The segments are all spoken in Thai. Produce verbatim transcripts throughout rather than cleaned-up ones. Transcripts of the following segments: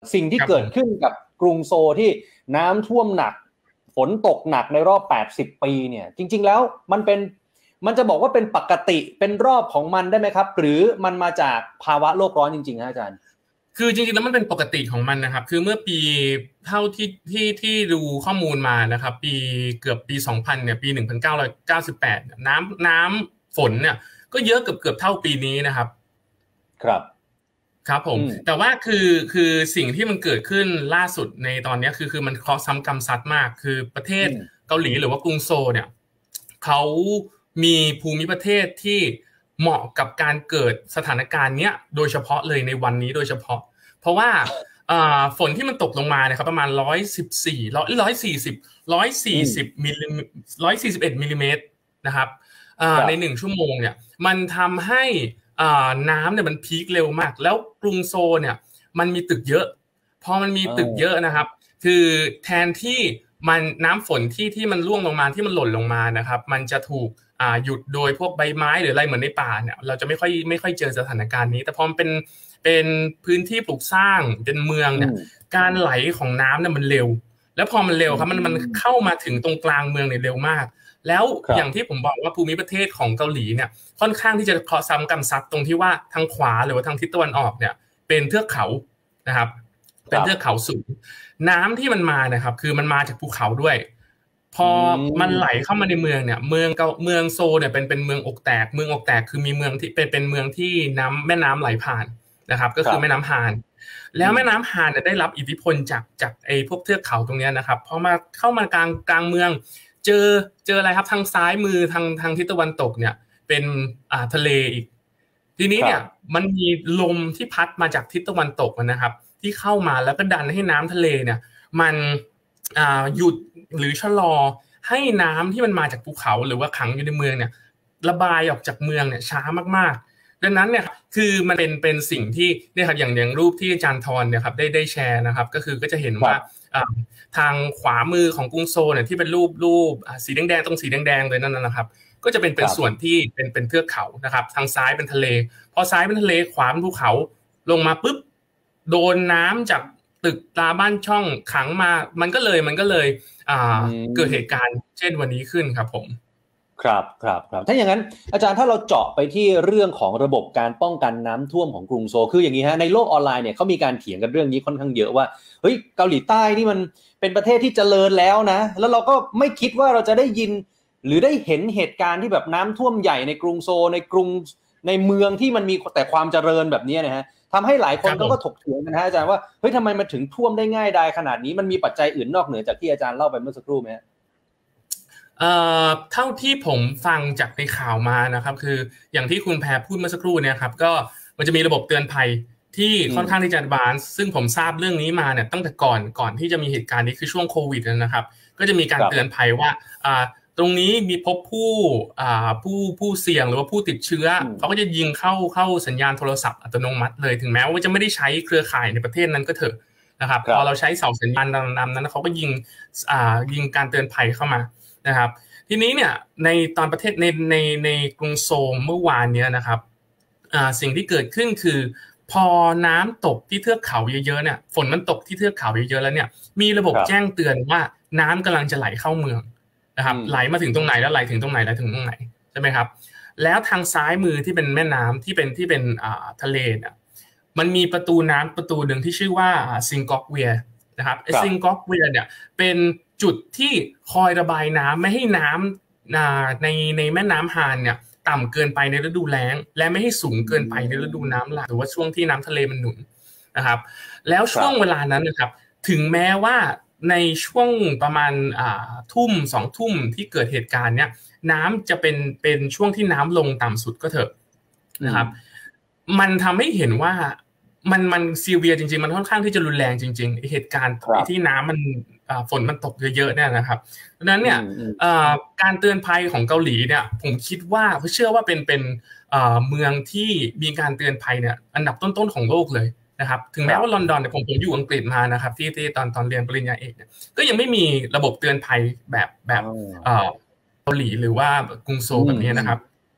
สิ่งที่เกิดขึ้นกับกรุงโซลที่น้ำท่วมหนักฝนตกหนักในรอบแปดสิบปีเนี่ยจริงๆแล้วมันเป็นมันจะบอกว่าเป็นปกติเป็นรอบของมันได้ไหมครับหรือมันมาจากภาวะโลกร้อนจริงๆฮะอาจารย์คือจริงๆแล้วมันเป็นปกติของมันนะครับคือเมื่อปีเท่าที่ที่ที่ดูข้อมูลมานะครับปีเกือบปีสองพันเนี่ยปีหนึ่งพันเก้าร้อยเก้าสิบแปดน้ำน้ำฝนเนี่ยก็เยอะเกือบเกือบเท่าปีนี้นะครับครับครับผมแต่ว่าคือคือสิ่งที่มันเกิดขึ้นล่าสุดในตอนนี้คือคือมันเคราะห์ซ้ำกรรมซัดมากคือประเทศเกาหลีหรือว่ากรุงโซลเนี่ยเขามีภูมิประเทศที่เหมาะกับการเกิดสถานการณ์เนี้ยโดยเฉพาะเลยในวันนี้โดยเฉพาะเพราะว่าฝนที่มันตกลงมาเนี่ยครับประมาณหนึ่งร้อยสิบสี่ หนึ่งร้อยสี่สิบ หนึ่งร้อยสี่สิบมิลลิหนึ่งร้อยสี่สิบเอ็ดมิลลิเมตรนะครับในหนึ่งชั่วโมงเนี่ยมันทำให้น้ำเนี่ยมันพีคเร็วมากแล้วกรุงโซลเนี่ยมันมีตึกเยอะพอมันมีตึกเยอะนะครับคือแทนที่มันน้ำฝนที่ที่มันร่วงลงมาที่มันหล่นลงมานะครับมันจะถูกหยุดโดยพวกใบไม้หรืออะไรเหมือนในป่าเนี่ยเราจะไม่ค่อยไม่ค่อยเจอสถานการณ์นี้แต่พอมันเป็นเป็นพื้นที่ปลูกสร้างเป็นเมืองเนี่ยการไหลของน้ำเนี่ยมันเร็วแล้วพอมันเร็วครับมันมันเข้ามาถึงตรงกลางเมืองเนี่ยเร็วมากแล้วอย่างที่ผมบอกว่าภูมิประเทศของเกาหลีเนี่ยค่อนข้างที่จะเคราะห์ซ้ำกรรมซัดตรงที่ว่าทางขวาหรือว่าทางทิศตะวันออกเนี่ยเป็นเทือกเขานะครับเป็นเทือกเขาสูงน้ำที่มันมานะครับคือมันมาจากภูเขาด้วยพอมันไหลเข้ามาในเมืองเนี่ยเมืองเกาเมืองโซเนี่ยเป็นเป็นเมืองอกแตกเมืองอกแตกคือมีเมืองที่เป็นเป็นเมืองที่น้ำแม่น้ำไหลผ่านนะครับก็คือแม่น้ำฮานแล้วแม่น้ำฮานเนี่ยได้รับอิทธิพลจากจากไอ้พวกเทือกเขาตรงนี้นะครับพอมาเข้ามากลางกลางเมืองเจอเจออะไรครับทางซ้ายมือทางทางทิศตะวันตกเนี่ยเป็นอ่าทะเลอีกทีนี้เนี่ยมันมีลมที่พัดมาจากทิศตะวันตกนะครับที่เข้ามาแล้วก็ดันให้น้ำทะเลเนี่ยมันอ่าหยุดหรือชะลอให้น้ำที่มันมาจากภูเขาหรือว่าขังอยู่ในเมืองเนี่ยระบายออกจากเมืองเนี่ยช้ามากๆดังนั้นเนี่ยคือมันเป็นเป็นสิ่งที่เนี่ยครับอย่างอย่างรูปที่อาจารย์ธรเนี่ยครับได้ได้แชร์นะครับก็คือก็จะเห็นว่าทางขวามือของกรุงโซลเนี่ยที่เป็นรูปรูปสีแดงๆตรงสีแดงๆเลยนั่นนะครับก็จะเป็นเป็นส่วนที่เป็นเป็นเทือกเขานะครับทางซ้ายเป็นทะเลพอซ้ายเป็นทะเลขวาเป็นภูเขาลงมาปุ๊บโดนน้ำจากตึกตาบ้านช่องขังมามันก็เลยมันก็เลยเกิดเหตุการณ์เช่นวันนี้ขึ้นครับผมครับครับครับถ้าอย่างนั้นอาจารย์ถ้าเราเจาะไปที่เรื่องของระบบการป้องกันน้ำท่วมของกรุงโซลคืออย่างนี้ฮะในโลกออนไลน์เนี่ยเขามีการเถียงกันเรื่องนี้ค่อนข้างเยอะว่าเฮ้ยเกาหลีใต้นี่มันเป็นประเทศที่เจริญแล้วนะแล้วเราก็ไม่คิดว่าเราจะได้ยินหรือได้เห็นเหตุการณ์ที่แบบน้ำท่วมใหญ่ในกรุงโซลในกรุงในเมืองที่มันมีแต่ความเจริญแบบนี้นะฮะทำให้หลายคนก็ถกเถียงกันนะอาจารย์ว่าเฮ้ยทำไมมันถึงท่วมได้ง่ายดายขนาดนี้มันมีปัจจัยอื่นนอกเหนือจากที่อาจารย์เล่าไปเมื่อสักครู่ไหมเอ่อเท่าที่ผมฟังจากในข่าวมานะครับคืออย่างที่คุณแพรพูดเมื่อสักครู่เนี่ยครับก็มันจะมีระบบเตือนภัยที่ค่อนข้างที่จะแอดวานซ์ซึ่งผมทราบเรื่องนี้มาเนี่ยตั้งแต่ก่อนก่อนที่จะมีเหตุการณ์นี้คือช่วงโควิดนะครับก็จะมีการเตือนภัยว่าอ่าตรงนี้มีพบผู้อ่าผู้ผู้เสี่ยงหรือว่าผู้ติดเชื้อเขาก็จะยิงเข้าเข้าสัญญาณโทรศัพท์อัตโนมัติเลยถึงแม้ว่าจะไม่ได้ใช้เครือข่ายในประเทศนั้นก็เถอะนะครับพอเราใช้เสาสัญญาณดำๆนั้นเขาก็ยิงอ่ายิงการเตือนภัยเข้ามานะครับทีนี้เนี่ยในตอนประเทศในในในกรุงโซลเมื่อวานนี้นะครับอ่าสิ่งที่เกิดขึ้นคือพอน้ำตกที่เทือกเขาเยอะๆเนี่ยฝนมันตกที่เทือกเขาเยอะๆแล้วเนี่ยมีระบบแจ้งเตือนว่าน้ำกำลังจะไหลเข้าเมืองนะครับไหลมาถึงตรงไหนแล้วไหลถึงตรงไหนแล้วถึงตรงไหนใช่ไหมครับแล้วทางซ้ายมือที่เป็นแม่น้ำที่เป็นที่เป็นอ่าทะเลเนี่ยมันมีประตูน้ำประตูหนึ่งที่ชื่อว่าซิงกอกเวียนะครับไอ้ซิงกอกเวียเนี่ยเป็นจุดที่คอยระบายน้ำไม่ให้น้ำในในแม่น้ำฮานเนี่ยต่ำเกินไปในฤดูแล้งและไม่ให้สูงเกินไปในฤดูน้ำหลากหรือว่าช่วงที่น้ำทะเลมันหนุนนะครับแล้วช่วงเวลานั้นนะครับถึงแม้ว่าในช่วงประมาณอ่าทุ่มสองทุ่มที่เกิดเหตุการณ์เนี่ยน้ำจะเป็นเป็นช่วงที่น้ำลงต่ำสุดก็เถอะนะครับมันทำให้เห็นว่ามันมันซีเวียจริงๆมันค่อนข้างที่จะรุนแรงจริงๆเหตุการณ์ที่น้ำมันฝนมันตกเยอะๆเนี่ยนะครับดังนั้นเนี่ยการเตือนภัยของเกาหลีเนี่ยผมคิดว่าเขาเชื่อว่าเป็นเป็นเมืองที่มีการเตือนภัยเนี่ยอันดับต้นๆของโลกเลยนะครับถึงแม้ว่าลอนดอนเนี่ยผมผมอยู่อังกฤษมานะครับที่ที่ตอนตอนเรียนปริญญาเอกเนี่ยก็ยังไม่มีระบบเตือนภัยแบบแบบเกาหลีหรือว่ากรุงโซลแบบนี้นะครับ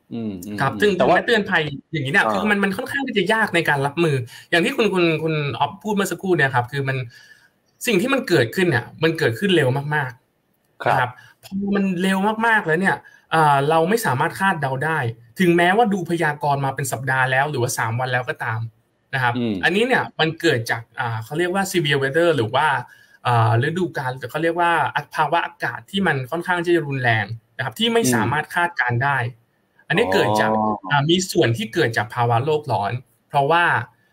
ครับซึ่งแต่ว่าเตือนภัยอย่างนี้เนี่ยคือมันมันค่อนข้างที่จะยากในการรับมืออย่างที่คุณคุณคุณออฟพูดเมื่อสักครู่เนี่ยครับคือมันสิ่งที่มันเกิดขึ้นเนี่ยมันเกิดขึ้นเร็วมากๆนะครับพอมันเร็วมากๆแล้วเนี่ยเราไม่สามารถคาดเดาได้ถึงแม้ว่าดูพยากรณ์มาเป็นสัปดาห์แล้วหรือว่าสามวันแล้วก็ตามนะครับอันนี้เนี่ยมันเกิดจากเขาเรียกว่า severe weather หรือว่าฤดูกาลเขาเรียกว่าภาวะอากาศที่มันค่อนข้างที่จะรุนแรงนะครับที่ไม่สามารถคาดการณ์ได้อันนี้เกิดจากมีส่วนที่เกิดจากภาวะโลกร้อนเพราะว่า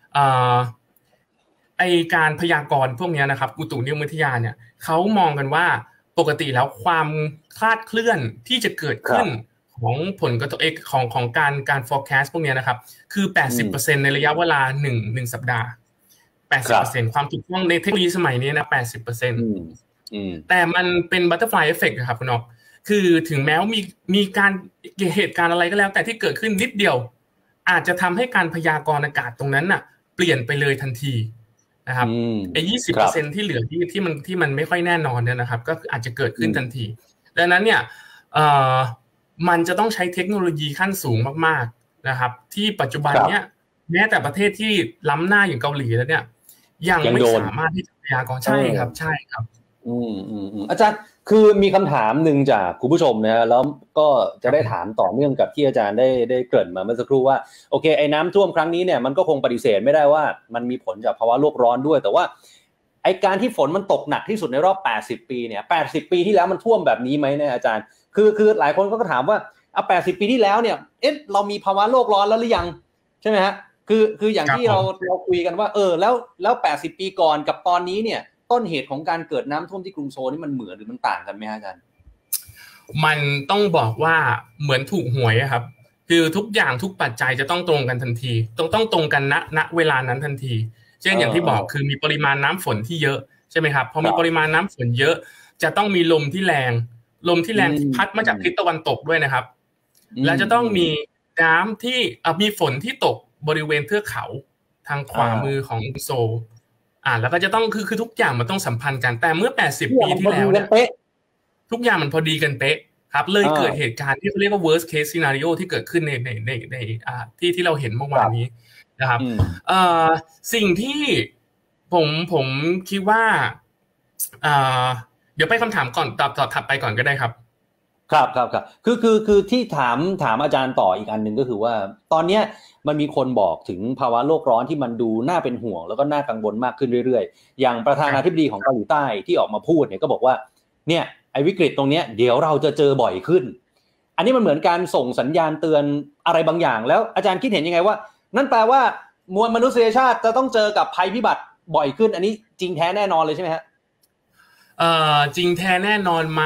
ไอการพยากรณ์พวกนี้นะครับอุตุนิยมวิทยาเนี่ยเขามองกันว่าปกติแล้วความคลาดเคลื่อนที่จะเกิดขึ้นของผลกระทบของของการการ forecast พวกนี้นะครับคือ แปดสิบเปอร์เซ็นต์ ในระยะเวลาหนึ่ง หนึ่งสัปดาห์ แปดสิบเปอร์เซ็นต์ ความถูกต้องในเทคโนโลยีสมัยนี้นะ แปดสิบเปอร์เซ็นต์ แต่มันเป็น butterfly effect นะครับคุณอ๊อฟคือถึงแม้ว่ามีมีการเหตุการณ์อะไรก็แล้วแต่ที่เกิดขึ้นนิดเดียวอาจจะทำให้การพยากรณ์อากาศตรงนั้นน่ะเปลี่ยนไปเลยทันทีนะครับไอ้ ยี่สิบเปอร์เซ็นต์ ที่เหลือที่ที่มันที่มันไม่ค่อยแน่นอนเนี่ยนะครับก็อาจจะเกิดขึ้นทันทีดังนั้นเนี่ยเอ่อมันจะต้องใช้เทคโนโลยีขั้นสูงมากๆนะครับที่ปัจจุบันเนี้ยแม้แต่ประเทศที่ล้ำหน้าอย่างเกาหลีแล้วเนี่ยยังไม่สามารถที่จะพยากรณ์ใช่ครับใช่ครับอืมอืมอาจารย์คือมีคำถามหนึ่งจากคุณผู้ชมนะฮะแล้วก็จะได้ถามต่อเนื่องกับที่อาจารย์ได้ได้เกริ่นมาเมื่อสักครู่ว่าโอเคไอ้น้ำท่วมครั้งนี้เนี่ยมันก็คงปฏิเสธไม่ได้ว่ามันมีผลจากภาวะโลกร้อนด้วยแต่ว่าไอ้การที่ฝนมันตกหนักที่สุดในรอบแปดสิบปีเนี่ยแปดสิบปีที่แล้วมันท่วมแบบนี้ไหมเนี่ยอาจารย์คือคือหลายคนก็ถามว่าเอาแปดสิบปีที่แล้วเนี่ยเอ๊ะเรามีภาวะโลกร้อนแล้วหรือยังใช่ไหมฮะคือคืออย่างที่เราเราคุยกันว่าเออแล้วแล้วแปดสิบปีก่อนกับตอนนี้เนี่ยต้นเหตุของการเกิดน้ำท่วมที่กรุงโซลนี่มันเหมือนหรือมันต่างกันไหมอาจารย์มันต้องบอกว่าเหมือนถูกหวยครับคือทุกอย่างทุกปัจจัยจะต้องตรงกันทันทีต้องต้องตรงกันณณเวลานั้นทันทีเช่นอย่างที่บอกคือมีปริมาณน้ำฝนที่เยอะใช่ไหมครับพอมีปริมาณน้ำฝนเยอะจะต้องมีลมที่แรงลมที่แรงพัดมาจากทิศตะวันตกด้วยนะครับแล้วจะต้องมีน้ำที่มีฝนที่ตกบริเวณเทือกเขาทางขวามือของโซลอ่าแล้วก็จะต้องคือคือทุกอย่างมันต้องสัมพันธ์กันแต่เมื่อแปดสิบปีที่แล้วเนี่ยทุกอย่างมันพอดีกันเป๊ะครับเลยเกิดเหตุการณ์ที่เขาเรียกว่า worst case scenario ที่เกิดขึ้นในในในในอ่าที่ที่เราเห็นเมื่อวานนี้นะครับเอ่อสิ่งที่ผมผมคิดว่าอ่าเดี๋ยวไปคำถามก่อนตอบตอบถัดไปก่อนก็ได้ครับครับครับครับคือคือคือที่ถามถามอาจารย์ต่ออีกอันนึงก็คือว่าตอนเนี้ยมันมีคนบอกถึงภาวะโลกร้อนที่มันดูน่าเป็นห่วงแล้วก็น่ากังวลมากขึ้นเรื่อยๆอย่างประธานาธิบดีของเกาหลีใต้ที่ออกมาพูดเนี่ยก็บอกว่าเนี่ยไอ้วิกฤตตรงเนี้ยเดี๋ยวเราจะเจอบ่อยขึ้นอันนี้มันเหมือนการส่งสัญญาณเตือนอะไรบางอย่างแล้วอาจารย์คิดเห็นยังไงว่านั่นแปลว่ามวลมนุษยชาติจะต้องเจอกับภัยพิบัติบ่อยขึ้นอันนี้จริงแท้แน่นอนเลยใช่ไหมฮะเอ่อจริงแท้แน่นอนไหม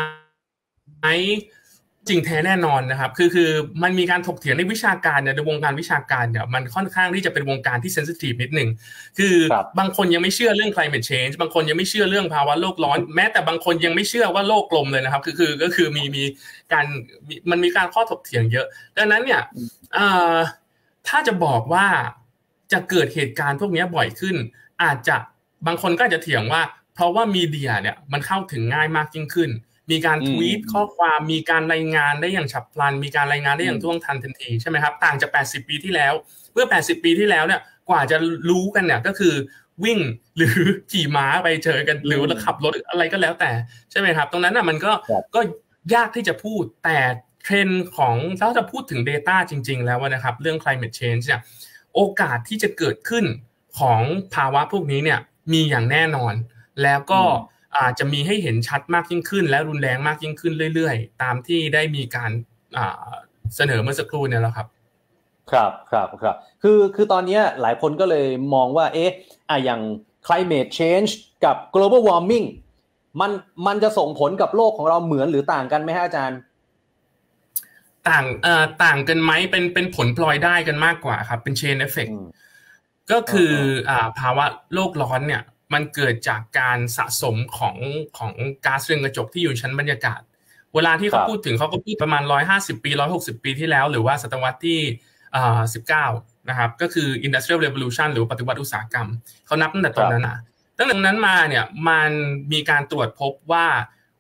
จริงแท้แน่นอนนะครับคือคือมันมีการถกเถียงในวิชาการเนี่ยในวงการวิชาการเนี่ยมันค่อนข้างที่จะเป็นวงการที่เซนซิทีฟนิดนึงคือบางคนยังไม่เชื่อเรื่อง climate change บางคนยังไม่เชื่อเรื่องภาวะโลกร้อนแม้แต่บางคนยังไม่เชื่อว่าโลกกลมเลยนะครับคือคือก็คือมีมีการมันมีการข้อถกเถียงเยอะดังนั้นเนี่ยถ้าจะบอกว่าจะเกิดเหตุการณ์พวกนี้บ่อยขึ้นอาจจะบางคนก็จะเถียงว่าเพราะว่ามีเดียเนี่ยมันเข้าถึงง่ายมากยิ่งขึ้นมีการทวีตข้อความมีการรายงานได้อย่างฉับพลันมีการรายงานได้อย่างท่วงทันทันทีใช่ไหมครับต่างจากแปดสิบปีที่แล้วเมื่อแปดสิบปีที่แล้วเนี่ยกว่าจะรู้กันเนี่ยก็คือวิ่งหรือขี่ม้าไปเจอกันหรือขับรถอะไรก็แล้วแต่ใช่ไหมครับตรงนั้นน่ะมันก็ก็ยากที่จะพูดแต่เทรนด์ของถ้าจะพูดถึง data จริงๆแล้วนะครับเรื่อง climate change เนี่ยโอกาสที่จะเกิดขึ้นของภาวะพวกนี้เนี่ยมีอย่างแน่นอนแล้วก็อาจจะมีให้เห็นชัดมากยิ่งขึ้นและรุนแรงมากยิ่งขึ้นเรื่อยๆตามที่ได้มีการเสนอเมื่อสักครู่เนี่ยแล้วครับครับครับครับคือคือตอนนี้หลายคนก็เลยมองว่าเอ๊ะอ่ะอย่าง climate change กับ global warming มันมันจะส่งผลกับโลกของเราเหมือนหรือต่างกันไหมฮะอาจารย์ต่างเอ่อต่างกันไหมเป็นเป็นผลพลอยได้กันมากกว่าครับเป็น chain effect ก็คืออ่าภาวะโลกร้อนเนี่ยมันเกิดจากการสะสมของของก๊าซเรือนกระจกที่อยู่ชั้นบรรยากาศเวลาที่เขาพูดถึงเขาก็พูดประมาณหนึ่งร้อยห้าสิบปีหนึ่งร้อยหกสิบปีที่แล้วหรือว่าศตวรรษที่อ่าสิบเก้านะครับก็คือ Industrial Revolution หรือปฏิวัติอุตสาหกรรมเขานับตั้งแต่ตอนนั้นนะตั้งแต่นั้นมาเนี่ยมันมีการตรวจพบว่า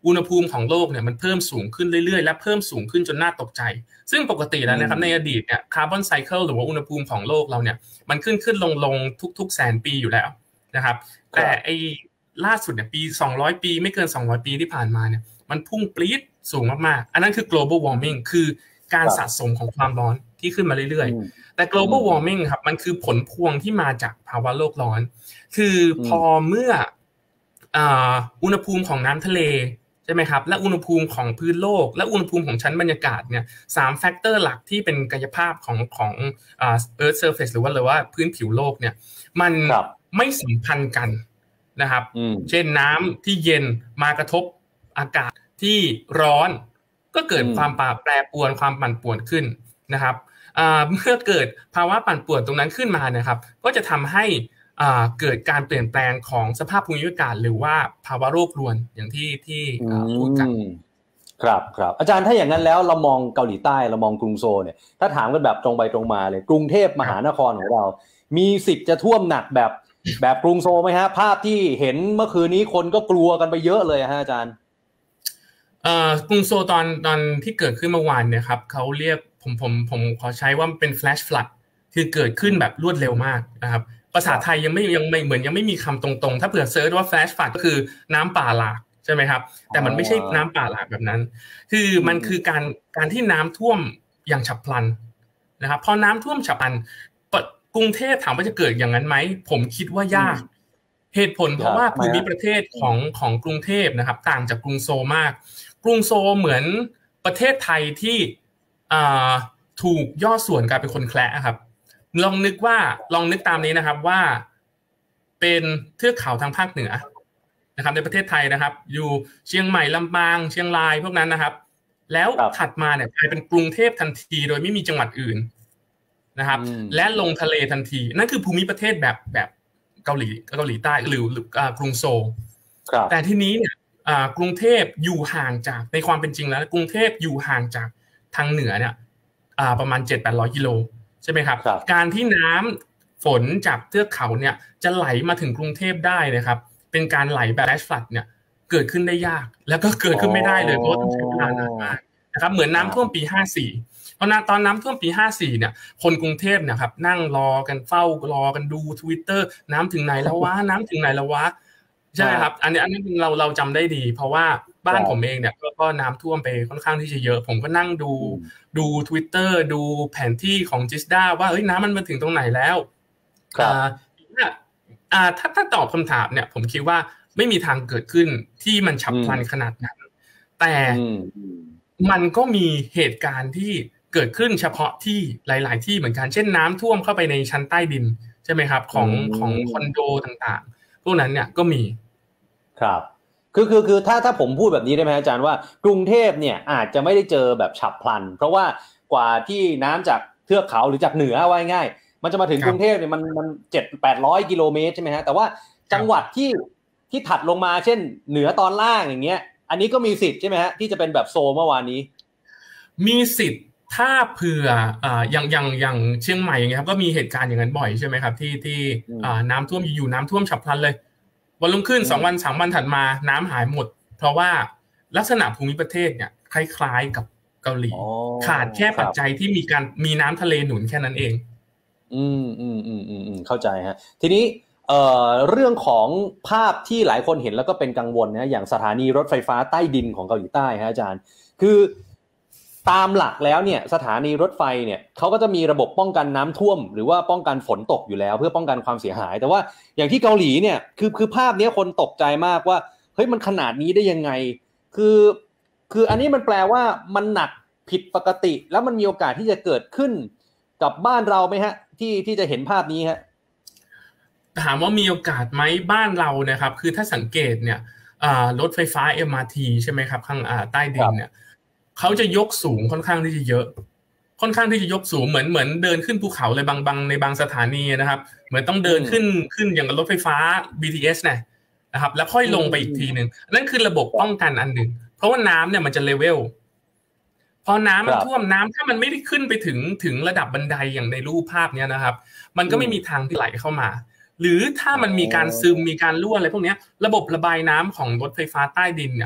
อุณหภูมิของโลกเนี่ยมันเพิ่มสูงขึ้นเรื่อยๆและเพิ่มสูงขึ้นจนน่าตกใจซึ่งปกติแล้วนะครับในอดีตเนี่ยคาร์บอนไซเคิลหรือว่าอุณหภูมิของโลกเราเนี่ยมันขึ้นขึ้นลงลงทุกๆแสนปีอยู่แล้วนะครับแต่ไอ้ล่าสุดเนี่ยปีสองร้อยปีไม่เกินสองร้อยปีที่ผ่านมาเนี่ยมันพุ่งปรี๊ดสูงมากๆอันนั้นคือ global warming คือการสะสมของความร้อนที่ขึ้นมาเรื่อยๆแต่ global warming ครับมันคือผลพวงที่มาจากภาวะโลกร้อนคือพอเมื่ออุณหภูมิของน้ำทะเลใช่ไหมครับและอุณหภูมิของพื้นโลกและอุณหภูมิของชั้นบรรยากาศเนี่ยสามแฟกเตอร์หลักที่เป็นกายภาพของของอ่า Earth Surface หรือว่าหรือว่าพื้นผิวโลกเนี่ยมันไม่สัมพันธ์กันนะครับเช่นน้ำที่เย็นมากระทบอากาศที่ร้อนก็เกิดความแปรปรวนความปั่นป่วนขึ้นนะครับเมื่อเกิดภาวะปั่นป่วนตรงนั้นขึ้นมานะครับก็จะทำให้เกิดการเปลี่ยนแปลงของสภาพภูมิอากาศหรือว่าภาวะโลกรวนอย่างที่ที่พูดกันครับครับอาจารย์ถ้าอย่างนั้นแล้วเรามองเกาหลีใต้เรามองกรุงโซลเนี่ยถ้าถามกันแบบตรงไปตรงมาเลยกรุงเทพมหานครของเรามีสิทธิ์จะท่วมหนักแบบแบบกรุงโซลไหมฮะภาพที่เห็นเมื่อคืนนี้คนก็กลัวกันไปเยอะเลยฮะอาจารย์กรุงโซลตอนตอนที่เกิดขึ้นเมื่อวานเนี่ยครับเขาเรียกผมผมผมขอใช้ว่าเป็น flash flood คือเกิดขึ้นแบบรวดเร็วมากนะครับภาษาไทยยังไม่ยังไม่เหมือนยังไม่มีคำตรงๆถ้าเผื่อเซิร์ชว่า flash flood ก็คือน้ำป่าหลากใช่ไหมครับแต่มันไม่ใช่น้ำป่าหลากแบบนั้นคือมันคือการการที่น้ำท่วมอย่างฉับพลันนะครับพอน้ำท่วมฉับพลันกรุงเทพถามว่าจะเกิดอย่างนั้นไหมผมคิดว่ายากเหตุผลเพราะว่าภูมิประเทศของของกรุงเทพนะครับต่างจากกรุงโซลมากกรุงโซลเหมือนประเทศไทยที่ถูกย่อส่วนกลายเป็นคนแคระครับลองนึกว่าลองนึกตามนี้นะครับว่าเป็นเทือกเขาทางภาคเหนือนะครับในประเทศไทยนะครับอยู่เชียงใหม่ลำปางเชียงรายพวกนั้นนะครับแล้วถัดมาเนี่ยกลายเป็นกรุงเทพทันทีโดยไม่มีจังหวัดอื่นนะครับและลงทะเลทันทีนั่นคือภูมิประเทศแบบแบบเกาหลีเกาหลีใต้หรือหรือกรุงโซลแต่ทีนี้เนี่ยกรุงเทพอยู่ห่างจากในความเป็นจริงแล้วกรุงเทพอยู่ห่างจากทางเหนือเนี่ยประมาณ เจ็ดถึงแปดร้อย กิโลใช่ไหมครับการที่น้ำฝนจากเทือกเขาเนี่ยจะไหลมาถึงกรุงเทพได้นะครับเป็นการไหลแบบแฟลชฟลัดเนี่ยเกิดขึ้นได้ยากแล้วก็เกิดขึ้นไม่ได้เลยเพราะต้องใช้เวลานานมากนะครับเหมือนน้ำท่วมปีห้าสี่เพราะตอนน้ำท่วมปีห้าสี่เนี่ยคนกรุงเทพเนี่ยครับนั่งรอกันเฝ้ารอกันดู Twitter น้ำถึงไหนแล้ววะน้ำถึงไหนแล้ววะใช่ครับอันนี้อันนี้เราเราจำได้ดีเพราะว่าบ้านผมเองเนี่ยก็น้ำท่วมไปค่อนข้างที่จะเยอะผมก็นั่งดูดู Twitter ดูแผนที่ของจิสดาว่าเฮ้ยน้ำมันมาถึงตรงไหนแล้วอ่าอ่าถ้าถ้าตอบคำถามเนี่ยผมคิดว่าไม่มีทางเกิดขึ้นที่มันฉับพลันขนาดนั้นแต่มันก็มีเหตุการณ์ที่เกิดขึ้นเฉพาะที่หลายๆที่เหมือนกันเช่นน้ำท่วมเข้าไปในชั้นใต้ดินใช่ไหมครับของของคอนโดต่างๆพวกนั้นเนี่ยก็มีครับคือคือคือถ้าถ้าผมพูดแบบนี้ได้ไหมอาจารย์ว่ากรุงเทพเนี่ยอาจจะไม่ได้เจอแบบฉับพลันเพราะว่ากว่าที่น้ำจากเทือกเขาหรือจากเหนือว่าง่ายมันจะมาถึงกรุงเทพเนี่ยมันมันเจ็ดแปดร้อยกิโลเมตรใช่ไหมฮะแต่ว่าจังหวัดที่ที่ถัดลงมาเช่นเหนือตอนล่างอย่างเงี้ยอันนี้ก็มีสิทธิ์ใช่ไหมฮะที่จะเป็นแบบโซลเมื่อวานนี้มีสิทธิ์ถ้าเผื่ออ่าอย่างอย่างอย่างเชียงใหม่อย่างเงี้ยครับก็มีเหตุการณ์อย่างนั้นบ่อยใช่ไหมครับที่ที่อ่าน้ำท่วมอยู่ๆน้ำท่วมฉับพลันเลยวันรุ่งขึ้นสองวันสามวันถัดมาน้ำหายหมดเพราะว่าลักษณะภูมิประเทศเนี่ยคล้ายๆกับเกาหลีขาดแค่ปัจจัยที่มีการมีน้ำทะเลหนุนแค่นั้นเองอืมอืมอืมอืมอืมเข้าใจฮะทีนี้เอ่อเรื่องของภาพที่หลายคนเห็นแล้วก็เป็นกังวลนะอย่างสถานีรถไฟฟ้าใต้ดินของเกาหลีใต้ฮะอาจารย์คือตามหลักแล้วเนี่ยสถานีรถไฟเนี่ยเขาก็จะมีระบบป้องกันน้ำท่วมหรือว่าป้องกันฝนตกอยู่แล้วเพื่อป้องกันความเสียหายแต่ว่าอย่างที่เกาหลีเนี่ยคือคือภาพนี้คนตกใจมากว่าเฮ้ยมันขนาดนี้ได้ยังไงคือคืออันนี้มันแปลว่ามันหนักผิดปกติแล้วมันมีโอกาสที่จะเกิดขึ้นกับบ้านเราไหมฮะที่ที่จะเห็นภาพนี้ฮะถามว่ามีโอกาสไหมบ้านเรานะครับคือถ้าสังเกตเนี่ยรถไฟฟ้า เอ็ม อาร์ ที ใช่ไหมครับข้างใต้ดินเนี่ยเขาจะยกสูงค่อนข้างที่จะเยอะค่อนข้างที่จะยกสูงเหมือนเหมือนเดินขึ้นภูเขาเลยบางบางในบางสถานีนะครับเหมือนต้องเดินขึ้นขึ้นอย่างกับรถไฟฟ้า บี ที เอส เนี่ยนะครับแล้วค่อยลงไปอีกทีนึงนั่นคือระบบป้องกันอันหนึ่งเพราะว่าน้ำเนี่ยมันจะเลเวลพอน้ำมันท่วมน้ำถ้ามันไม่ได้ขึ้นไปถึงถึงระดับบันไดอย่างในรูปภาพเนี้ยนะครับมันก็ไม่มีทางที่ไหลเข้ามาหรือถ้ามันมีการซึมมีการรั่วอะไรพวกนี้ระบบระบายน้ำของรถไฟฟ้าใต้ดินเนี่ย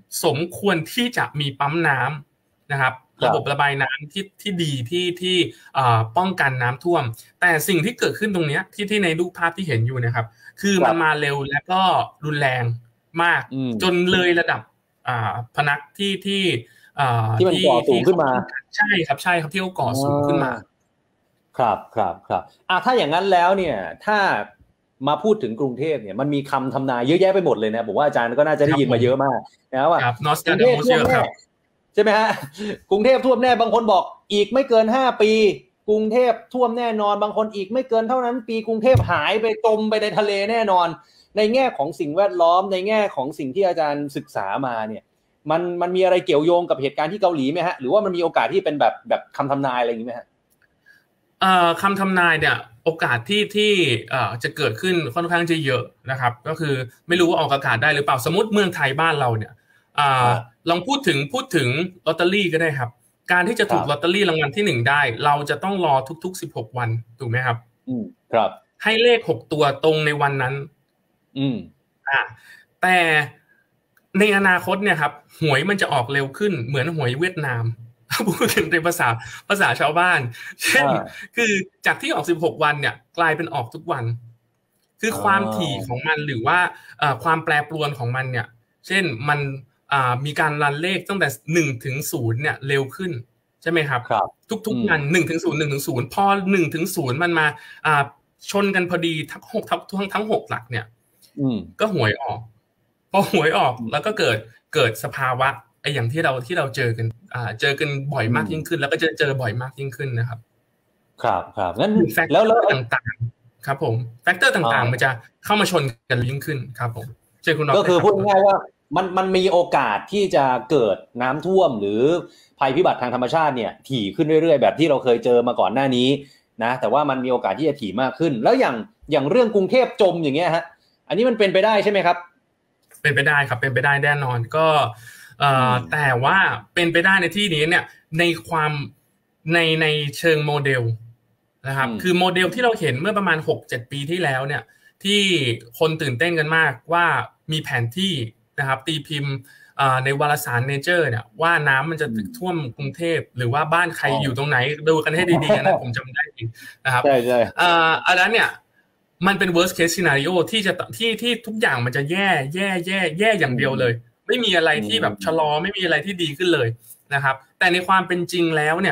สมควรที่จะมีปั๊มน้ำนะครับระบบระบายน้ำที่ที่ดีที่ที่ป้องกันน้ำท่วมแต่สิ่งที่เกิดขึ้นตรงนี้ที่ที่ในรูปภาพที่เห็นอยู่นะครับคือมันมาเร็วและก็รุนแรงมากจนเลยระดับพนักที่ที่ที่มันก่อสูงขึ้นมาใช่ครับใช่ครับที่เขาก่อสูงขึ้นมาครับครับครับอ่ะถ้าอย่างนั้นแล้วเนี่ยถ้ามาพูดถึงกรุงเทพเนี่ยมันมีคำทำนายเยอะแยะไปหมดเลยนะผมว่าอาจารย์ก็น่าจะได้ยินมาเยอะมากนะว่ากรุงเทพท่วมแน่ใช่ไหมฮะกรุงเทพท่วมแน่บางคนบอกอีกไม่เกินห้าปีกรุงเทพท่วมแน่นอนบางคนอีกไม่เกินเท่านั้นปีกรุงเทพหายไปจมไปในทะเลแน่นอนในแง่ของสิ่งแวดล้อมในแง่ของสิ่งที่อาจารย์ศึกษามาเนี่ยมันมันมีอะไรเกี่ยวโยงกับเหตุการณ์ที่เกาหลีไหมฮะหรือว่ามันมีโอกาสที่เป็นแบบแบบคำทำนายอะไรอย่างนี้ไหมฮะเอ่อคำทำนายเนี่ยโอกาสที่ที่เอ่อจะเกิดขึ้นค่อนข้างจะเยอะนะครับก็คือไม่รู้ว่าออกอากาศได้หรือเปล่าสมมติเมืองไทยบ้านเราเนี่ยอ่าลองพูดถึงพูดถึงลอตเตอรี่ก็ได้ครับการที่จะถูกลอตเตอรี่รางวัลที่หนึ่งได้เราจะต้องรอทุกๆสิบหกวันถูกไหมครับอืมครับให้เลขหกตัวตรงในวันนั้นอืมอ่าแต่ในอนาคตเนี่ยครับหวยมันจะออกเร็วขึ้นเหมือนหวยเวียดนามพูดกันเป็นภาษาภาษาชาวบ้านเช่นคือจากที่ออกสิบหกวันเนี่ยกลายเป็นออกทุกวันคือความถี่ของมันหรือว่าความแปรปรวนของมันเนี่ยเช่นมันมีการรันเลขตั้งแต่หนึ่งถึงศูนย์เนี่ยเร็วขึ้นใช่ไหมครับทุกๆวันหนึ่งถึงศูนย์หนึ่งถึงศูนย์พอหนึ่งถึงศูนย์มันมาชนกันพอดีทั้งหกทั้งทั้งหกหลักเนี่ยก็หวยออกพอหวยออกแล้วก็เกิดเกิดสภาวะไอ้อย่างที่เราที่เราเจอกันอ่าเจอกันบ่อยมากยิ่งขึ้นแล้วก็จะเจอบ่อยมากยิ่งขึ้นนะครับครับครับงั้นแล้วแล้วต่างๆครับผมแฟกเตอร์ต่างๆมันจะเข้ามาชนกันยิ่งขึ้นครับผมเชิญคุณน็อตก็คือพูดง่ายๆว่ามันมันมีโอกาสที่จะเกิดน้ำท่วมหรือภัยพิบัติทางธรรมชาติเนี่ยถี่ขึ้นเรื่อยๆแบบที่เราเคยเจอมาก่อนหน้านี้นะแต่ว่ามันมีโอกาสที่จะถี่มากขึ้นแล้วอย่างอย่างเรื่องกรุงเทพจมอย่างเงี้ยฮะอันนี้มันเป็นไปได้ใช่ไหมครับเป็นไปได้ครับเป็นไปได้แน่นอนก็แต่ว่าเป็นไปได้ในที่นี้เนี่ยในความในในเชิงโมเดลนะครับคือโมเดลที่เราเห็นเมื่อประมาณ หกเจ็ด ปีที่แล้วเนี่ยที่คนตื่นเต้นกันมากว่ามีแผนที่นะครับตีพิมพ์ในวารสาร Nature เนี่ยว่าน้ำมันจะท่วมกรุงเทพหรือว่าบ้านใครอยู่ตรงไหนดูกันให้ดีๆนะผมจำได้จริงนะครับใช่ใช่อันนั้นเนี่ยมันเป็น worst case scenario ที่จะที่ที่ทุกอย่างมันจะแย่แย่แย่แย่อย่างเดียวเลยไม่มีอะไรที่แบบชะลอไม่มีอะไรที่ดีขึ้นเลยนะครับแต่ในความเป็นจริงแล้วเนี่ย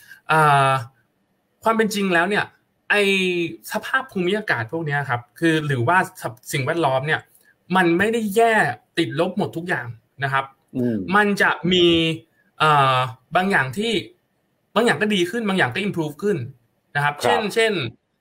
ความเป็นจริงแล้วเนี่ยไอสภาพภูมิอากาศพวกนี้ครับคือหรือว่าสิ่งแวดล้อมเนี่ยมันไม่ได้แย่ติดลบหมดทุกอย่างนะครับมันจะมีบางอย่างที่บางอย่างก็ดีขึ้นบางอย่างก็ improve ขึ้นนะครับเช่นเช่น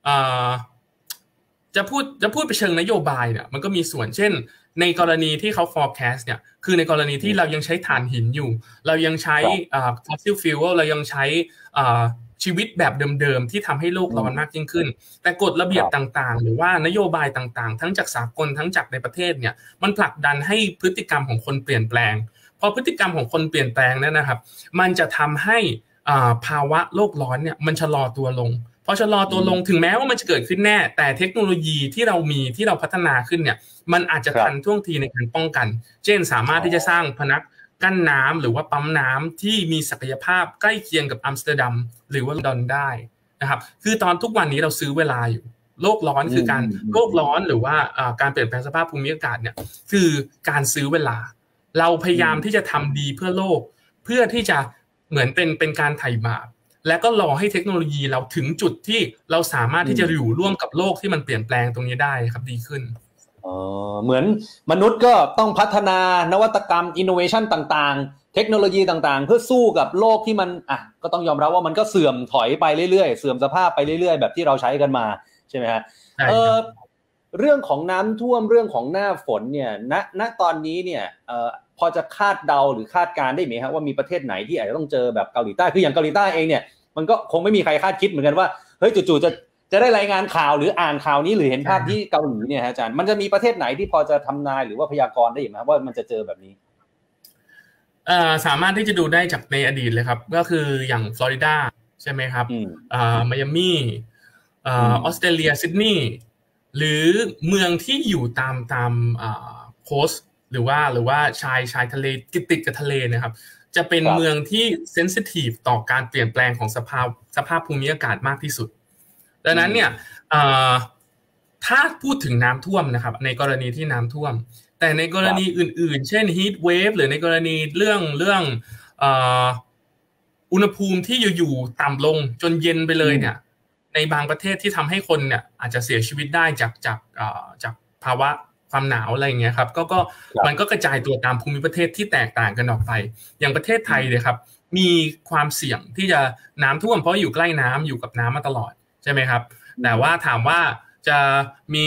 จะพูดจะพูดไปเชิงนโยบายเนี่ยมันก็มีส่วนเช่นในกรณีที่เขา forecast เนี่ยคือในกรณีที่เรายังใช้ถ่านหินอยู่เรายังใช้ fossil fuel เรายังใช้ชีวิตแบบเดิมๆที่ทำให้โลกร้อนมากยิ่งขึ้นแต่กฎระเบียบต่างๆหรือว่านโยบายต่างๆทั้งจากสากลทั้งจากในประเทศเนี่ยมันผลักดันให้พฤติกรรมของคนเปลี่ยนแปลงพอพฤติกรรมของคนเปลี่ยนแปลงนั้นนะครับมันจะทำให้ภาวะโลกร้อนเนี่ยมันชะลอตัวลงพอชะลอตัวลงถึงแม้ว่ามันจะเกิดขึ้นแน่แต่เทคโนโลยีที่เรามีที่เราพัฒนาขึ้นเนี่ยมันอาจจะทันท่วงทีในการป้องกันเช่นสามารถที่จะสร้างพนักกั้นน้ำหรือว่าปั๊มน้ำที่มีศักยภาพใกล้เคียงกับอัมสเตอร์ดัมหรือว่าลอนดอนได้นะครับคือตอนทุกวันนี้เราซื้อเวลาอยู่โลกร้อนคือการโลกร้อนหรือว่าการเปลี่ยนแปลงสภาพภูมิอากาศเนี่ยคือการซื้อเวลาเราพยายามที่จะทำดีเพื่อโลกเพื่อที่จะเหมือนเป็นเป็นการไถ่บาปและก็รอให้เทคโนโลยีเราถึงจุดที่เราสามารถที่จะอยู่ร่วมกับโลกที่มันเปลี่ยนแปลงตรงนี้ได้ครับดีขึ้นอ๋อเหมือนมนุษย์ก็ต้องพัฒนานวัตกรรมอินโนเวชันต่างๆเทคโนโลยีต่างๆเพื่อสู้กับโลกที่มันอ่ะก็ต้องยอมรับว่ามันก็เสื่อมถอยไปเรื่อยๆเสื่อมสภาพไปเรื่อยๆแบบที่เราใช้กันมาใช่ไหมฮะเออเรื่องของน้ำท่วมเรื่องของหน้าฝนเนี่ยณณตอนนี้เนี่ยเอ่อพอจะคาดเดาหรือคาดการได้ไหมครับว่ามีประเทศไหนที่อาจจะต้องเจอแบบเกาหลีใต้คืออย่างเกาหลีใต้เองเนี่ยมันก็คงไม่มีใครคาดคิดเหมือนกันว่าเฮ้ยจู่ๆจะจะได้รายงานข่าวหรืออ่านข่าวนี้หรือเห็นภาพที่เกาหลีเนี่ยฮะอาจารย์มันจะมีประเทศไหนที่พอจะทำนายหรือว่าพยากรณ์ได้ไหมว่ามันจะเจอแบบนี้เอ่อสามารถที่จะดูได้จากในอดีตเลยครับก็คืออย่างฟลอริดาใช่ไหมครับอ่าไมอามี่อ่าออสเตรเลียซิดนีย์หรือเมืองที่อยู่ตามตามอ่าโคสต์หรือว่าหรือว่าชายชายทะเลติดกับทะเลนะครับจะเป็นเมืองที่เซนซิทีฟต่อการเปลี่ยนแปลงของสภาพสภาพภูมิอากาศมากที่สุดดังนั้นเนี่ยถ้าพูดถึงน้ำท่วมนะครับในกรณีที่น้ำท่วมแต่ในกรณีอื่นๆเช่น heat wave หรือในกรณีเรื่องเรื่องอุณหภูมิที่อยู่ๆต่ำลงจนเย็นไปเลยเนี่ยในบางประเทศที่ทำให้คนเนี่ยอาจจะเสียชีวิตได้จากจากจากภาวะความหนาวอะไรอย่างเงี้ยครับก็ก็มันก็กระจายตัวตามภูมิประเทศที่แตกต่างกันออกไปอย่างประเทศไทยเนี่ยครับมีความเสี่ยงที่จะน้ำท่วมเพราะอยู่ใกล้น้ำอยู่กับน้ำมาตลอดใช่ไหมครับแต่ว่าถามว่าจะมี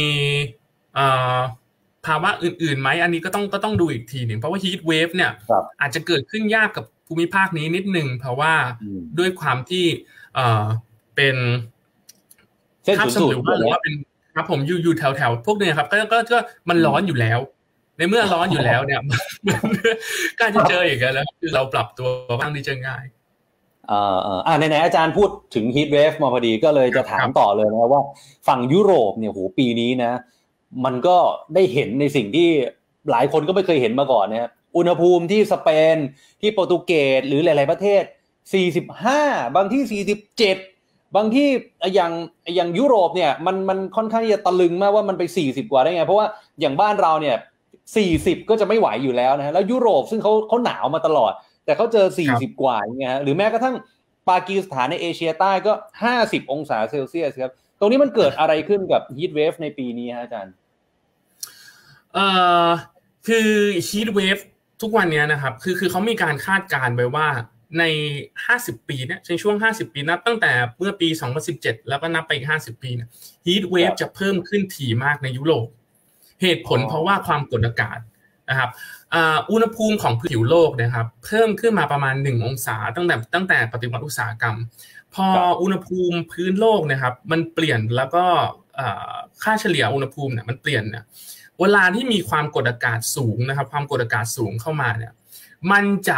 ภาวะอื่นๆไหมอันนี้ก็ต้องก็ต้องดูอีกทีหนึ่งเพราะว่า heat wave เนี่ยอาจจะเกิดขึ้นยากกับภูมิภาคนี้นิดนึงเพราะว่าด้วยความที่เป็นคาบสมุทรหรือว่าเป็นครับผมอยู่อยู่แถวแถวพวกเนี้ยครับก็ก็ก็มันร้อนอยู่แล้วในเมื่อร้อนอยู่แล้วเนี่ยการจะเจออย่างเงี้ยแล้วคือเราปรับตัวบ้างที่จะง่ายอ่าอ่าไหนๆอาจารย์พูดถึง heat wave มาพอดีก็เลยจะถามต่อเลยนะว่าฝั่งยุโรปเนี่ยโหปีนี้นะมันก็ได้เห็นในสิ่งที่หลายคนก็ไม่เคยเห็นมาก่อนนะครับอุณหภูมิที่สเปนที่โปรตุเกสหรือหลายๆประเทศสี่สิบห้าบางที่สี่สิบเจ็ดบางที่อย่างอย่างยุโรปเนี่ยมันมันค่อนข้างจะตะลึงมากว่ามันไปสี่สิบกว่าได้ไงเพราะว่าอย่างบ้านเราเนี่ยสี่สิบก็จะไม่ไหวอยู่แล้วนะฮะแล้วยุโรปซึ่งเขาเขาหนาวมาตลอดแต่เขาเจอสี่สิบกว่าอย่างเงี้ยฮะหรือแม้กระทั่งปากีสถานในเอเชียใต้ก็ห้าสิบองศาเซลเซียสครับตรงนี้มันเกิดอะไรขึ้นกับ heat wave ในปีนี้ฮะอาจารย์เอ่อคือ heat wave ทุกวันนี้นะครับคือคือเขามีการคาดการณ์ไว้ว่าในห้าสิบปีเนี่ยในช่วงห้าสิบปีนับตั้งแต่เมื่อปีสองพันสิบเจ็ดแล้วก็นับไปอีกห้าสิบปีเนี่ย heat wave จะเพิ่มขึ้นถี่มากในยุโรปเหตุผลเพราะว่าความกดอากาศนะครับอุณหภูมิของผิวโลกนะครับเพิ่มขึ้นมาประมาณหนึ่งองศาตั้งแต่ตั้งแต่ปฏิวัติอุตสาหกรรมพออุณหภูมิพื้นโลกนะครับมันเปลี่ยนแล้วก็ค่าเฉลี่ยอุณหภูมิเนี่ยมันเปลี่ยนเนี่ยเวลาที่มีความกดอากาศสูงนะครับความกดอากาศสูงเข้ามาเนี่ยมันจะ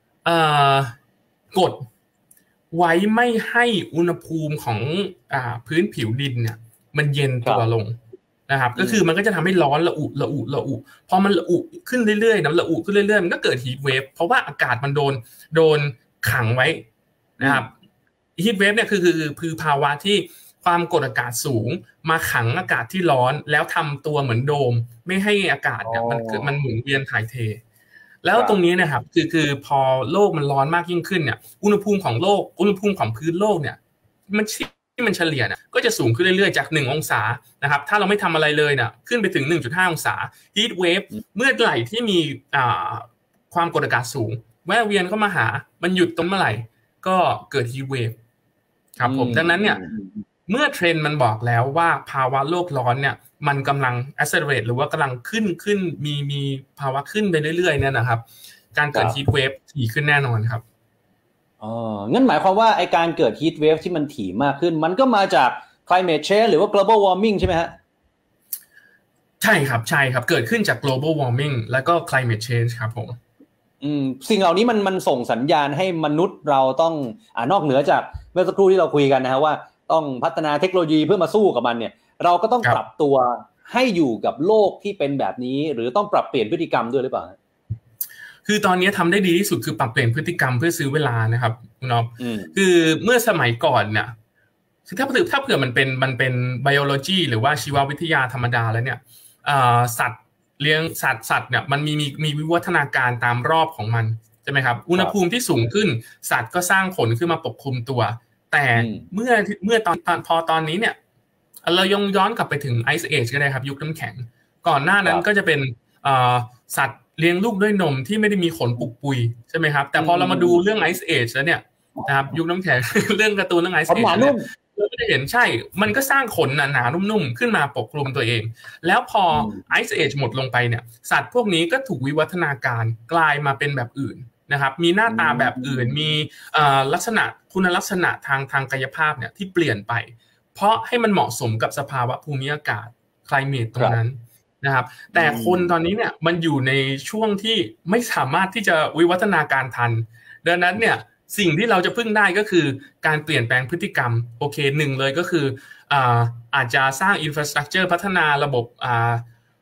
กดไว้ไม่ให้อุณหภูมิของพื้นผิวดินเนี่ยมันเย็นตัวลงนะครับก็คือมันก็จะทำให้ร้อนระอุระอุระอุพอมันระอุขึ้นเรื่อยๆน้ำระอุขึ้นเรื่อยๆมันก็เกิด heat wave เพราะว่าอากาศมันโดนโดนขังไว้นะครับ heat wave เนี่ยคือคือคือภาวะที่ความกดอากาศสูงมาขังอากาศที่ร้อนแล้วทำตัวเหมือนโดมไม่ให้อากาศเนี่ยมันเกิดมันหมุนเวียนถ่ายเทแล้วตรงนี้นะครับคือคือพอโลกมันร้อนมากยิ่งขึ้นเนี่ยอุณหภูมิของโลกอุณหภูมิของพื้นโลกเนี่ยมันที่มันเฉลี่ยเนี่ยก็จะสูงขึ้นเรื่อยๆจากหนึ่งองศานะครับถ้าเราไม่ทำอะไรเลยเนี่ยขึ้นไปถึง หนึ่งจุดห้า องศา heat wave เมื่อไหร่ที่มีอ่าความกดอากาศสูงแวะเวียนเข้ามาหามันหยุดตรงเมื่อไหร่ก็เกิด heat wave ครับผมดังนั้นเนี่ยเมื่อเทรนด์มันบอกแล้วว่าภาวะโลกร้อนเนี่ยมันกำลัง accelerate หรือว่ากำลังขึ้นขึ้นมีมีภาวะขึ้นไปเรื่อยๆเนี่ยนะครับการเกิด heat wave ถี่ขึ้นแน่นอนครับอ๋องั้นหมายความว่าไอการเกิด heat wave ที่มันถี่มากขึ้นมันก็มาจาก climate change หรือว่า global warming ใช่ไหมฮะใช่ครับใช่ครับเกิดขึ้นจาก global warming แล้วก็ climate change ครับผมอืมสิ่งเหล่านี้มันมันส่งสัญญาณให้มนุษย์เราต้องอ่านอกเหนือจากเมื่อสักครู่ที่เราคุยกันนะฮะว่าต้องพัฒนาเทคโนโลยีเพื่อมาสู้กับมันเนี่ยเราก็ต้องปรับตัวให้อยู่กับโลกที่เป็นแบบนี้หรือต้องปรับเปลี่ยนพฤติกรรมด้วยหรือเปล่าคือตอนนี้ทำได้ดีที่สุดคือปรับเปลี่ยนพฤติกรรมเพื่อซื้อเวลานะครับคุณอ๊อฟคือเมื่อสมัยก่อนเนี่ยคือถ้าเผื่อถ้าเผื่อมันเป็นมันเป็นไบโอโลจีหรือว่าชีววิทยาธรรมดาแล้วเนี่ยสัตว์เลี้ยงสัตว์สัตว์เนี่ยมันมีมีมีวิวัฒนาการตามรอบของมันใช่ไหมครับอุณหภูมิที่สูงขึ้นสัตว์ก็สร้างขนขึ้นมาปกคลุมตัวแต่เมื่อเมื่อตอนตอนพอตอนนี้เนี่ยเรายงย้อนกลับไปถึงไอซ์เอจก็ได้ครับยุคน้ำแข็งก่อนหน้านั้นก็จะเป็นสัตว์เลี้ยงลูกด้วยนมที่ไม่ได้มีขนปุกปุยใช่ไหมครับแต่พอเรามาดูเรื่อง Ice Age แล้วเนี่ยนะครับยุคน้ำแข็ง เรื่องการ์ตูนเรื่อง Ice Age เนี่ยเราก็จะเห็นใช่มันก็สร้างขนหนาๆนุ่มๆขึ้นมาปกคลุมตัวเองแล้วพอ Ice Age หมดลงไปเนี่ยสัตว์พวกนี้ก็ถูกวิวัฒนาการกลายมาเป็นแบบอื่นนะครับมีหน้าตาแบบอื่นมีลักษณะคุณลักษณะทางทางกายภาพเนี่ยที่เปลี่ยนไปเพราะให้มันเหมาะสมกับสภาวะภูมิอากาศ climate ตรงนั้นนะครับแต่คนตอนนี้เนี่ยมันอยู่ในช่วงที่ไม่สามารถที่จะวิวัฒนาการทันดังนั้นเนี่ยสิ่งที่เราจะพึ่งได้ก็คือการเปลี่ยนแปลงพฤติกรรมโอเคหนึ่งเลยก็คืออ่าอาจจะสร้างอินฟราสตรัคเจอร์พัฒนาระบบอ่า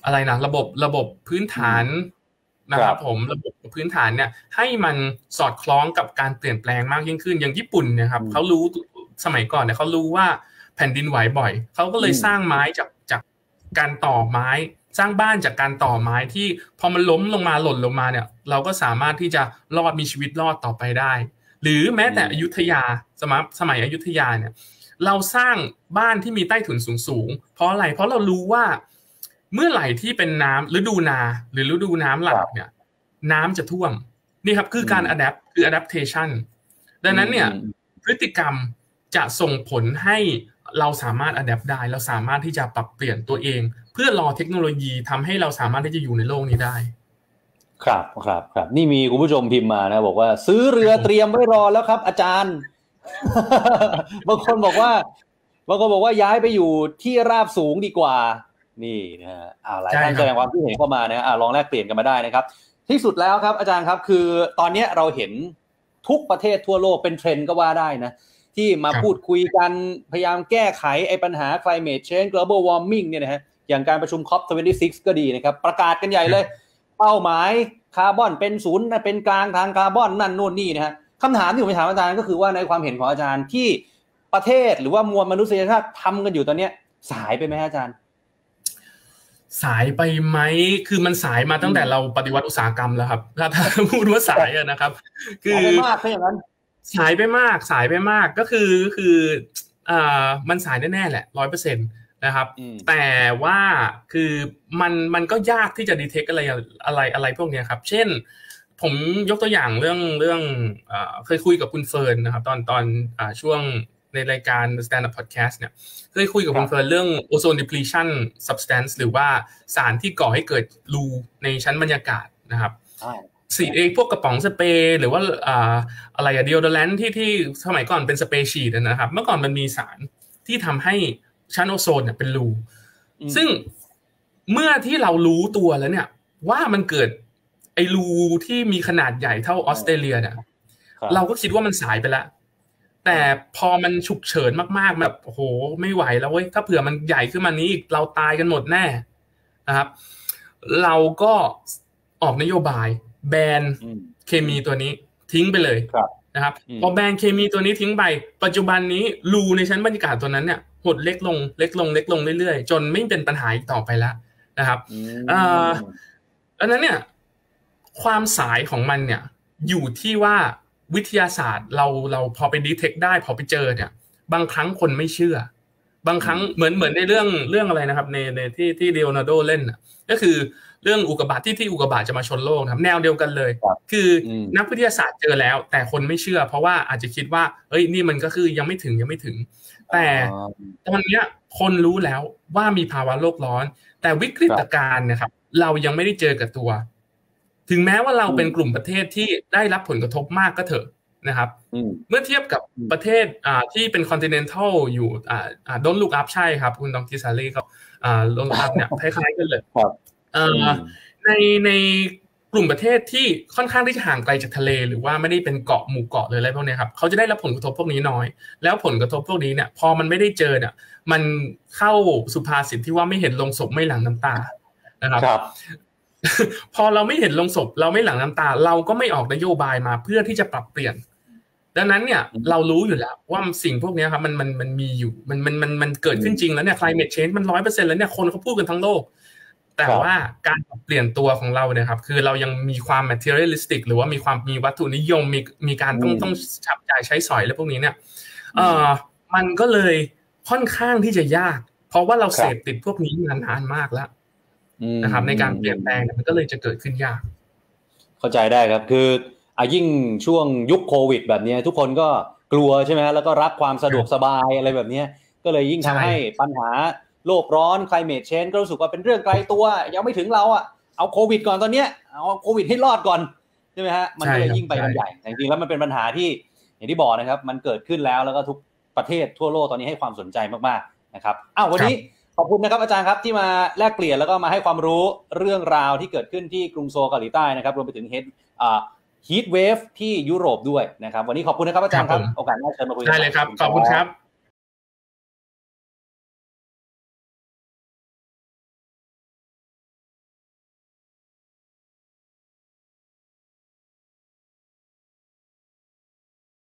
อะไรนะระบบระบบพื้นฐานนะครับผมระบบพื้นฐานเนี่ยให้มันสอดคล้องกับการเปลี่ยนแปลงมากยิ่งขึ้นอย่างญี่ปุ่นเนี่ยครับเขารู้สมัยก่อนเนี่ยเขารู้ว่าแผ่นดินไหวบ่อยเขาก็เลยสร้างไม้จากจากการต่อไม้สร้างบ้านจากการต่อไม้ที่พอมันล้มลงมาหล่นลงมาเนี่ยเราก็สามารถที่จะรอดมีชีวิตรอดต่อไปได้หรือแม้แต่อยุธยาสมัยสมัยอยุธยาเนี่ยเราสร้างบ้านที่มีใต้ถุนสูงๆเพราะอะไรเพราะเรารู้ว่าเมื่อไหร่ที่เป็นน้ำฤดูนาหรือฤดูน้ำหลากเนี่ยน้ำจะท่วมนี่ครับคือการ adapt คือ adaptation ดังนั้นเนี่ยพฤติกรรมจะส่งผลให้เราสามารถ adapt ได้เราสามารถที่จะปรับเปลี่ยนตัวเองเพื่อรอเทคโนโลยีทำให้เราสามารถที่จะอยู่ในโลกนี้ได้ครับครับครับนี่มีคุณผู้ชมพิมพ์มานะบอกว่าซื้อเรือเตรียมไว้รอแล้วครับอาจารย์ บางคนบอกว่าบางคนบอกว่าย้ายไปอยู่ที่ราบสูงดีกว่านี่นะฮะอ่าหลายท่านแสดงความคิดเห็นเข้ามานะอ่าลองแลกเปลี่ยนกันมาได้นะครับที่สุดแล้วครับอาจารย์ครับคือตอนนี้เราเห็นทุกประเทศทั่วโลกเป็นเทรนด์ก็ว่าได้นะที่มาพูดคุยกันพยายามแก้ไขไอ้ปัญหา climate change global warming เนี่ยนะฮะอย่างการประชุม ซี โอ พี ยี่สิบหก ก็ดีนะครับประกาศกันใหญ่เลยเป้าหมายคาร์บอนเป็นศูนย์เป็นกลางทางคาร์บอนนั่นนู่นนี่นะฮะคำถามที่ผมไปถามอาจารย์ก็คือว่าในความเห็นของอาจารย์ที่ประเทศหรือว่ามวลมนุษยชาติทำกันอยู่ตอนนี้สายไปไหมอาจารย์สายไปไหมคือมันสายมาตั้งแต่เราปฏิวัติอุตสาหกรรมแล้วครับถ้าพูดว่าสายอะนะครับคือสายไปมากใช่อย่างนั้นสายไปมากสายไปมากก็คือคืออ่ามันสายแน่ๆแหละร้อยเปอร์เซ็นต์นะครับแต่ว่าคือมันมันก็ยากที่จะดีเทคอะไรอะไรอะไรพวกนี้ครับเช่นผมยกตัวอย่างเรื่องเรื่องเอ่อเคยคุยกับคุณเฟิร์นนะครับตอนตอนอ่าช่วงในรายการ Stand Up Podcast เนี่ยเคยคุยกับคุณเฟิร์นเรื่อง Ozone Depletion Substance หรือว่าสารที่ก่อให้เกิดรูในชั้นบรรยากาศนะครับสีเอพวกกระป๋องสเปรย์หรือว่าอ่าอะไรอะ deodorant ที่ที่สมัยก่อนเป็นสเปรย์ฉีดนะครับเมื่อก่อนมันมีสารที่ทำให้ชั้นโอโซนเนี่ยเป็นรูซึ่งเมื่อที่เรารู้ตัวแล้วเนี่ยว่ามันเกิดไอ้รูที่มีขนาดใหญ่เท่าออสเตรเลียเนี่ยเราก็คิดว่ามันสายไปแล้วแต่พอมันฉุกเฉินมากๆแบบโอ้โหไม่ไหวแล้วเว้ยถ้าเผื่อมันใหญ่ขึ้นมานี้เราตายกันหมดแน่นะครับเราก็ออกนโยบายแบนเคมีตัวนี้ทิ้งไปเลยนะครับพอแบนเคมีตัวนี้ทิ้งไปปัจจุบันนี้รูในชั้นบรรยากาศตัวนั้นเนี่ยหดเล็กลงเล็กลงเล็กลงเรื่อยๆจนไม่เป็นปัญหาอีกต่อไปแล้วนะครับอ่าอันนั้นเนี่ยความสายของมันเนี่ยอยู่ที่ว่าวิทยาศาสตร์เราเราพอไปดีเทคได้พอไปเจอเนี่ยบางครั้งคนไม่เชื่อบางครั้งเหมือนเหมือนในเรื่องเรื่องอะไรนะครับในในที่ที่เลโอนาร์โดเล่นน่ะก็คือเรื่องอุกกาบาตที่ที่อุกกาบาตจะมาชนโลกครับแนวเดียวกันเลยคือนักวิทยาศาสตร์เจอแล้วแต่คนไม่เชื่อเพราะว่าอาจจะคิดว่าเอ้ยนี่มันก็คือยังไม่ถึงยังไม่ถึงแต่ตอนนี้คนรู้แล้วว่ามีภาวะโลกร้อนแต่วิกฤตการณ์นะครับเรายังไม่ได้เจอกับตัวถึงแม้ว่าเราเป็นกลุ่มประเทศที่ได้รับผลกระทบมากก็เถอะนะครับเมื่อเทียบกับประเทศที่เป็นคอนติเนนทัลอยู่โดนลูกอัพใช่ครับคุณดองกิซารีครับโดนลูกอัพเนี่ยคล้ายๆกันเลยในในกลุ่มประเทศที่ค่อนข้างที่จะห่างไกลจากทะเลหรือว่าไม่ได้เป็นเกาะหมู่เกาะเลยอะไรพวกนี้ครับเขาจะได้รับผลกระทบพวกนี้น้อยแล้วผลกระทบพวกนี้เนี่ยพอมันไม่ได้เจอเนี่ยมันเข้าสุภาษิตที่ว่าไม่เห็นลงศพไม่หลั่งน้ำตานะครับพอเราไม่เห็นลงศพเราไม่หลั่งน้ำตาเราก็ไม่ออกนโยบายมาเพื่อที่จะปรับเปลี่ยนดังนั้นเนี่ยเรารู้อยู่แล้วว่าสิ่งพวกนี้ครับมันมันมันมีอยู่มันมันมันมันเกิดขึ้นจริงแล้วเนี่ย climate change มัน ร้อยเปอร์เซ็นต์ แล้วเนี่ยคนเขาพูดกันทั้งโลกแต่ว่าการเปลี่ยนตัวของเราเนี่ยครับคือเรายังมีความ materialistic หรือว่ามีความมีวัตถุนิยมมีมีการต้องต้องจับจ่ายใช้สอยและพวกนี้เนี่ยเอ่อมันก็เลยค่อนข้างที่จะยากเพราะว่าเราเสพติดพวกนี้มานานมากแล้วนะครับในการเปลี่ยนแปลงมันก็เลยจะเกิดขึ้นยากเข้าใจได้ครับคืออ่ะยิ่งช่วงยุคโควิดแบบนี้ทุกคนก็กลัวใช่ไหมแล้วก็รักความสะดวกสบายอะไรแบบนี้ก็เลยยิ่งทำให้ปัญหาโลกร้อน climate change ก็รู้สึกว่าเป็นเรื่องไกลตัวยังไม่ถึงเราอ่ะเอาโควิดก่อนตอนเนี้ยเอาโควิดให้รอดก่อนใช่ไหมฮะมันก็เลยยิ่งไปกันใหญ่จริงๆแล้วมันเป็นปัญหาที่อย่างที่บอกนะครับมันเกิดขึ้นแล้วแล้วก็ทุกประเทศทั่วโลกตอนนี้ให้ความสนใจมากๆนะครับอ้าววันนี้ขอบคุณนะครับอาจารย์ครับที่มาแลกเปลี่ยนแล้วก็มาให้ความรู้เรื่องราวที่เกิดขึ้นที่กรุงโซลเกาหลีใต้นะครับรวมไปถึงเฮดอ่าฮีทเวฟที่ยุโรปด้วยนะครับวันนี้ขอบคุณนะครับอาจารย์ครับโอกาสหน้าเชิญมาคุยกันได้เลยครับขอบคุณครับ